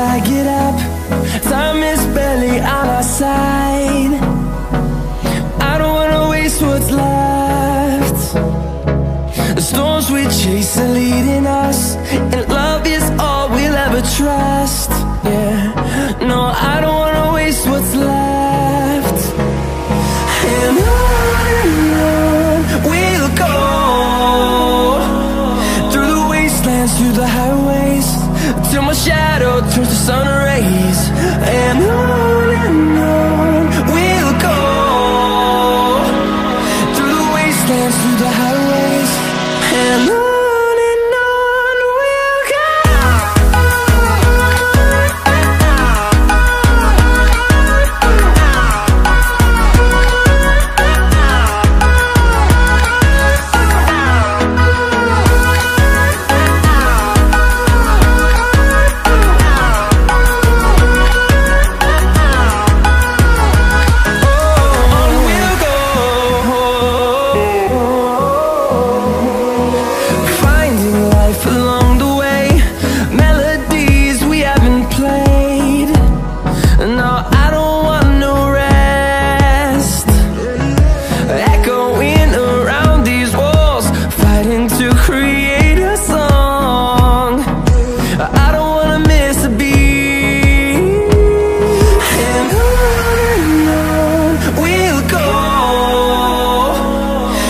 I get up. Time is barely on our side. I don't wanna waste what's left. The storms we chase are leading us, and love is all we'll ever trust. Yeah, no, I don't wanna waste what's left. And on we'll go, through the wastelands, through the highways, till my shadow turns to sun rays. And on we'll go, through the wastelands, through the highways, and on we'll go. Create